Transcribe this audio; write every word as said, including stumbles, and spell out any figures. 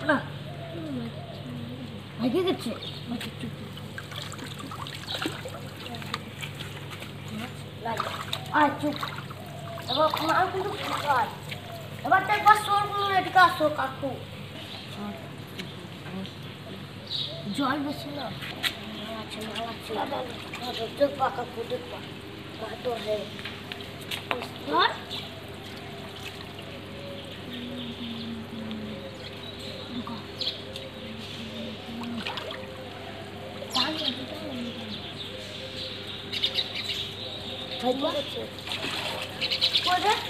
না ভাই কি করছে আয় চুপ এবার মা কিন্তু কাজ এবার তো একবার সোর কোনো এদিকে আসো কাকু জল বেশি না আচ্ছা না আচ্ছা দেখবা কাকু দেখবা তো হে ধর ভাই কি করছে